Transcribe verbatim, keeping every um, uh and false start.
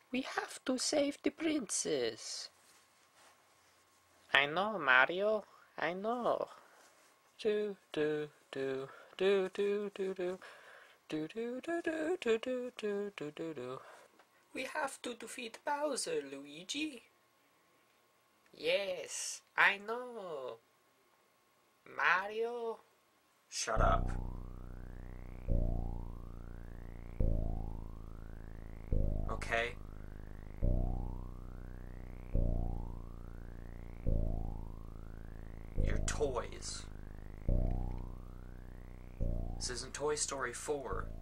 We have to save the princess. I know, Mario. I know. Do do do do do do do do do do do do do do do do do. We have to defeat Bowser, Luigi. Yes, I know. Mario. Shut up. Okay. Your toys. This isn't Toy Story four.